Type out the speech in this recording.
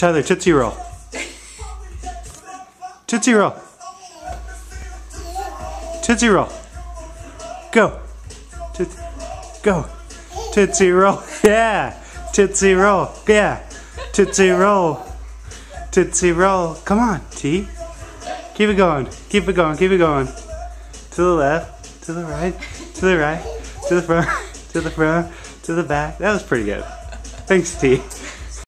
Tyler, Tootsie Roll. Tootsie Roll. Tootsie Roll. Go. Go. Tootsie Roll. Yeah. Tootsie Roll. Yeah. Tootsie Roll. Tootsie Roll. Come on, T. Keep it going. Keep it going. Keep it going. To the left. To the right. To the right. To the front. To the front. To the back. That was pretty good. Thanks, T.